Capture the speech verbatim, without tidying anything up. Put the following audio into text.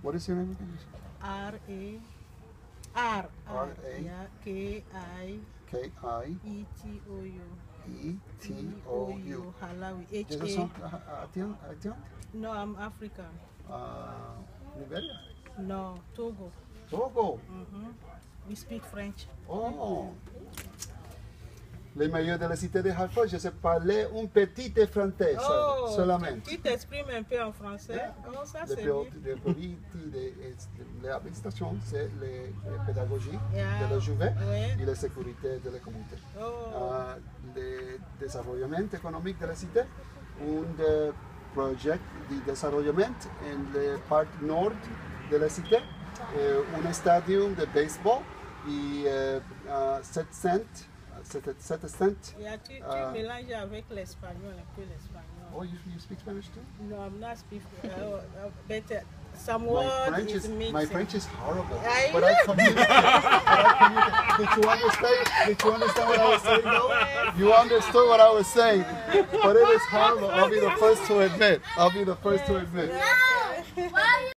What is your name again? R A R R A yeah, K I K I E T O U E T O U. Halawi H Je A. sont Haitian? Haitian? No, I'm African. Uh, Nigeria? No, Togo. Togo? Mm-hmm. We speak French. Oh! Les meilleurs de la cité de Hartford, je sais parler un petit français Oh, solamente. tu t'exprimes un peu en français. Oh, ça Le c'est plus bien. de l'administration, c'est la pédagogie Yeah. de la juve Ouais. et la sécurité de la communauté. Oh. Uh, le développement économique de la cité, un projet de développement en la partie nord de la cité, un stadium de baseball et uh, sept cents. sept cents. Yeah, tu, tu Uh, mélanges avec l'espagnol, un peu l'espagnol. Oh, you, you speak Spanish too? No, I'm not speaking. Uh, uh, but uh, some My word French is is mixing. my French is horrible, I- but I communicate. I communicate. Did you understand? Did you understand what I was saying? Though? You understood what I was saying, but it is horrible. I'll be the first to admit. I'll be the first to admit. No! Why